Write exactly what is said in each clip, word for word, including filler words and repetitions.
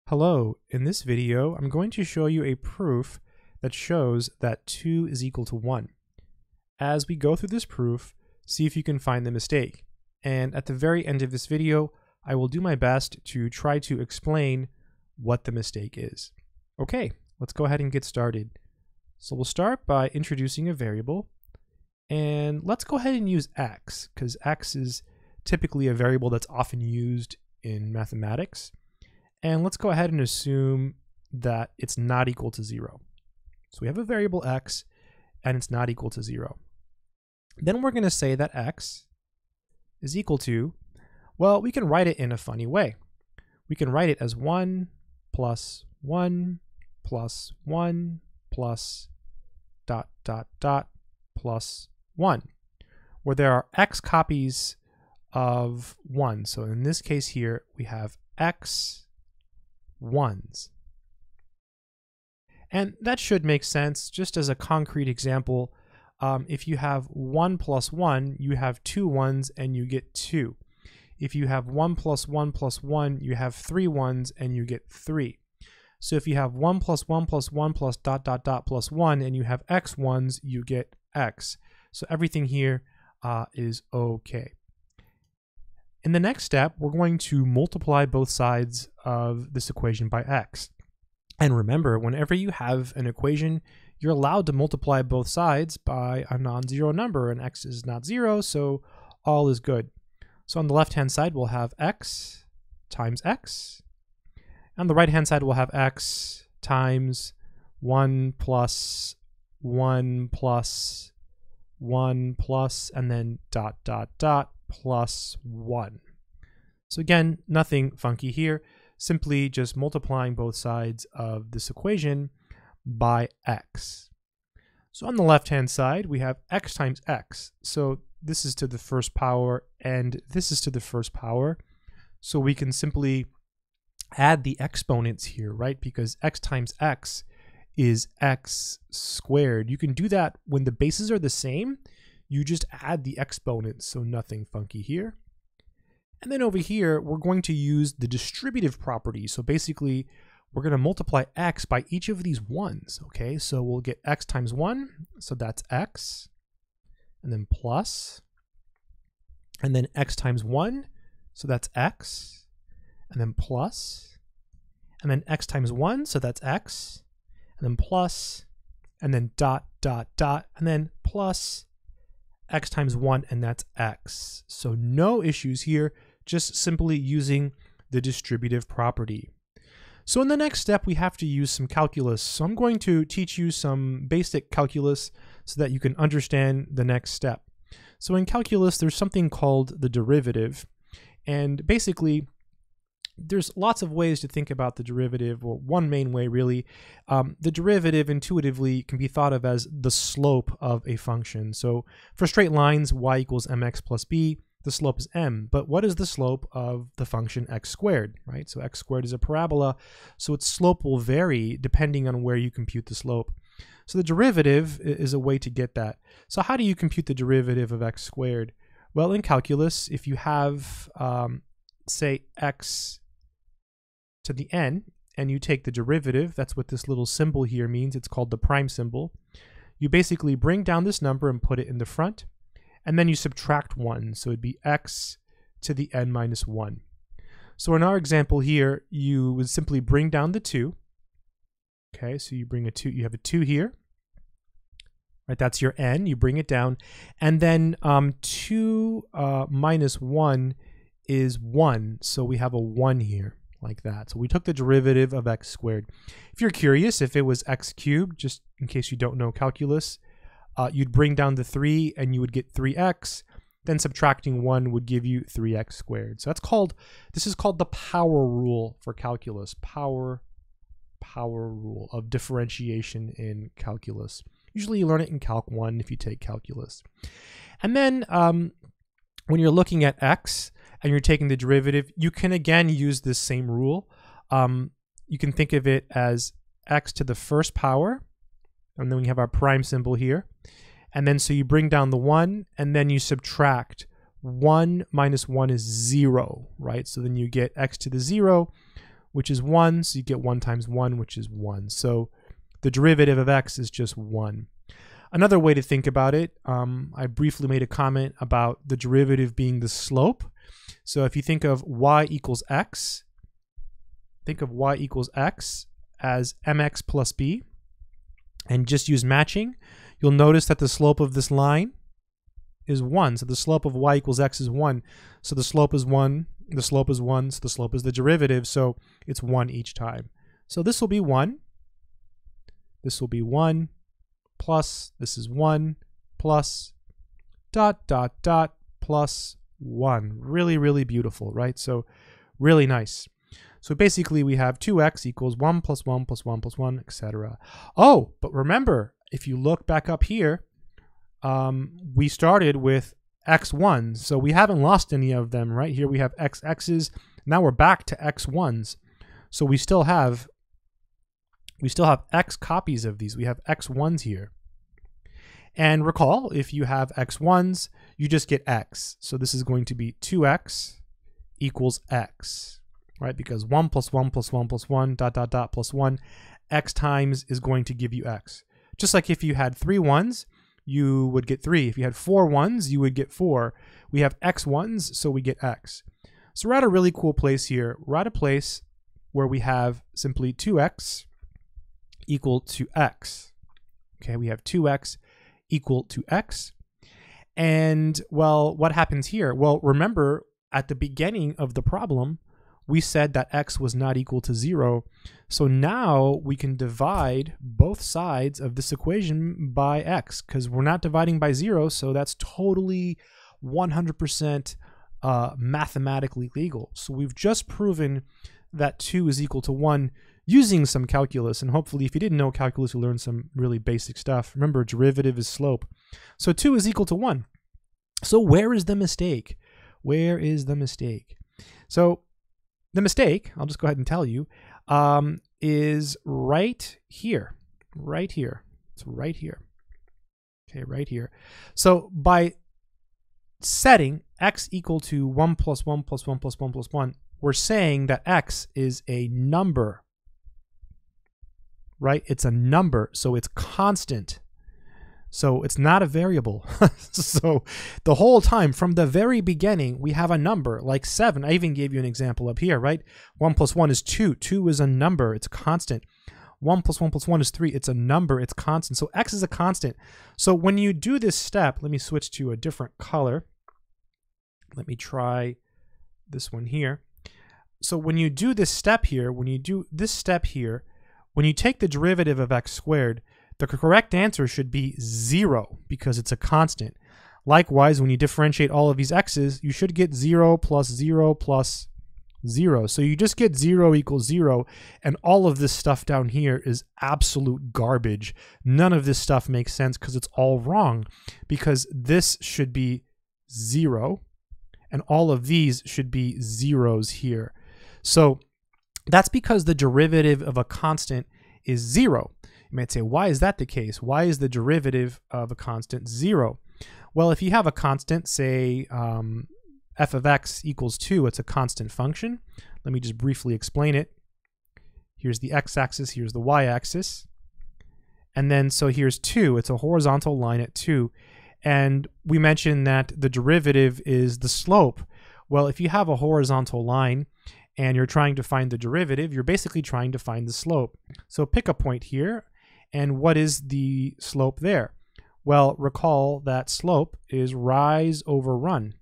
Hello, in this video I'm going to show you a proof that shows that two is equal to one. As we go through this proof, see if you can find the mistake. And at the very end of this video, I will do my best to try to explain what the mistake is. Okay, let's go ahead and get started. So we'll start by introducing a variable, and let's go ahead and use x, because x is typically a variable that's often used in mathematics. And let's go ahead and assume that it's not equal to zero. So we have a variable x, and it's not equal to zero. Then we're going to say that x is equal to, well, we can write it in a funny way. We can write it as one plus one plus one plus dot dot dot plus one, where there are x copies of one. So in this case here, we have x ones. And that should make sense. Just as a concrete example, um, if you have one plus one, you have two ones and you get two. If you have one plus one plus one, you have three ones and you get three. So if you have one plus one plus one plus dot dot dot plus one and you have x ones, you get x. So everything here uh, is okay. In the next step, we're going to multiply both sides of this equation by x. And remember, whenever you have an equation, you're allowed to multiply both sides by a non-zero number, and x is not zero, so all is good. So on the left-hand side, we'll have x times x. On the right-hand side, we'll have x times one plus one plus one plus, and then dot, dot, dot, plus one. So again, nothing funky here, simply just multiplying both sides of this equation by x. So on the left-hand side, we have x times x. So this is to the first power, and this is to the first power. So we can simply add the exponents here, right? Because x times x is x squared. You can do that when the bases are the same. You just add the exponents, so nothing funky here. And then over here, we're going to use the distributive property. So basically, we're going to multiply x by each of these ones, okay? So we'll get x times one, so that's x, and then plus, and then x times one, so that's x, and then plus, and then x times one, so that's x, and then plus, and then dot, dot, dot, and then plus, x times one, and that's x. So no issues here, just simply using the distributive property. So in the next step, we have to use some calculus. So I'm going to teach you some basic calculus so that you can understand the next step. So in calculus, there's something called the derivative. And basically, there's lots of ways to think about the derivative, or one main way really. Um, the derivative intuitively can be thought of as the slope of a function. So for straight lines, y equals mx plus b, the slope is m. But what is the slope of the function x squared, right? So x squared is a parabola, so its slope will vary depending on where you compute the slope. So the derivative is a way to get that. So how do you compute the derivative of x squared? Well, in calculus, if you have, um, say, x to the n, and you take the derivative, that's what this little symbol here means, it's called the prime symbol. You basically bring down this number and put it in the front, and then you subtract one, so it'd be x to the n minus one. So in our example here, you would simply bring down the two. Okay, so you bring a two, you have a two here, right? That's your n, you bring it down, and then um, two uh, minus one is one, so we have a one here, like that. So we took the derivative of x squared. If you're curious, if it was x cubed, just in case you don't know calculus, uh, you'd bring down the three and you would get three x, then subtracting one would give you three x squared. So that's called, this is called the power rule for calculus, power, power rule of differentiation in calculus. Usually you learn it in Calc one if you take calculus. And then um, when you're looking at x, and you're taking the derivative, you can again use this same rule. Um, you can think of it as x to the first power, and then we have our prime symbol here. And then so you bring down the one, and then you subtract one minus one is zero, right? So then you get x to the zero, which is one. So you get one times one, which is one. So the derivative of x is just one. Another way to think about it, um, I briefly made a comment about the derivative being the slope. So if you think of y equals x, think of y equals x as mx plus b, and just use matching, you'll notice that the slope of this line is one. So the slope of y equals x is one. So the slope is one, the slope is one, so the slope is the derivative, so it's one each time. So this will be one, this will be one, plus, this is one, plus, dot, dot, dot, plus one. Really, really beautiful, right? So really nice. So basically we have two x equals one plus one plus one plus one, et cetera. Oh, but remember, if you look back up here, um, we started with x ones, so we haven't lost any of them, right? Here we have x x's, now we're back to x ones. So we still have we still have x copies of these. We have x ones here. And recall, if you have x ones, you just get x. So this is going to be two x equals x, right? Because one plus one plus one plus one, dot, dot, dot, plus one, x times is going to give you x. Just like if you had three ones, you would get three. If you had four ones, you would get four. We have x ones, so we get x. So we're at a really cool place here. We're at a place where we have simply two x equal to x. Okay, we have two x equal to x. And, well, what happens here? Well, remember, at the beginning of the problem, we said that x was not equal to zero. So now we can divide both sides of this equation by x, because we're not dividing by zero, so that's totally one hundred percent uh, mathematically legal. So we've just proven that two is equal to one using some calculus, and hopefully if you didn't know calculus, you learned some really basic stuff. Remember, derivative is slope. So two is equal to one. So where is the mistake? Where is the mistake? So the mistake, I'll just go ahead and tell you, um, is right here, right here. It's right here. Okay, right here. So by setting x equal to one plus one plus one plus one plus one, we're saying that x is a number, right? It's a number, so it's constant. So it's not a variable. So the whole time, from the very beginning, we have a number like seven. I even gave you an example up here, right? one plus one is two. two is a number. It's constant. one plus one plus one is three. It's a number. It's constant. So x is a constant. So when you do this step, let me switch to a different color. Let me try this one here. So when you do this step here, when you do this step here, when you take the derivative of x squared, the correct answer should be zero because it's a constant. Likewise, when you differentiate all of these x's, you should get zero plus zero plus zero. So you just get zero equals zero, and all of this stuff down here is absolute garbage. None of this stuff makes sense because it's all wrong, because this should be zero, and all of these should be zeros here. So that's because the derivative of a constant is zero. You might say, why is that the case? Why is the derivative of a constant zero? Well, if you have a constant, say um, f of x equals two, it's a constant function. Let me just briefly explain it. Here's the x-axis, here's the y-axis. And then, so here's two, it's a horizontal line at two. And we mentioned that the derivative is the slope. Well, if you have a horizontal line and you're trying to find the derivative, you're basically trying to find the slope. So pick a point here. And what is the slope there? Well, recall that slope is rise over run.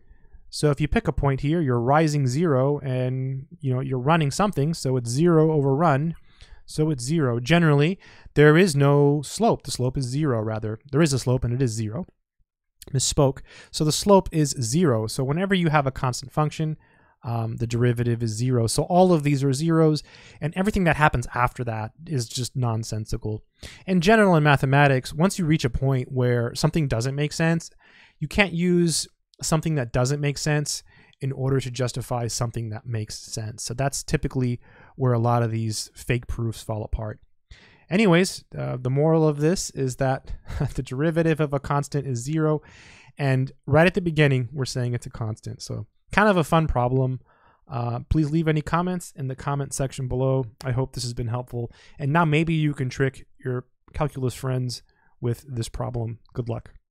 So if you pick a point here, you're rising zero and you know you're running something, so it's zero over run, so it's zero. Generally, there is no slope. The slope is zero, rather. There is a slope and it is zero. Misspoke. So the slope is zero. So whenever you have a constant function, Um, the derivative is zero. So all of these are zeros, and everything that happens after that is just nonsensical. In general, in mathematics, once you reach a point where something doesn't make sense, you can't use something that doesn't make sense in order to justify something that makes sense. So that's typically where a lot of these fake proofs fall apart. Anyways, uh, the moral of this is that the derivative of a constant is zero, and right at the beginning, we're saying it's a constant. So kind of a fun problem. Uh, please leave any comments in the comment section below. I hope this has been helpful. And now maybe you can trick your calculus friends with this problem. Good luck.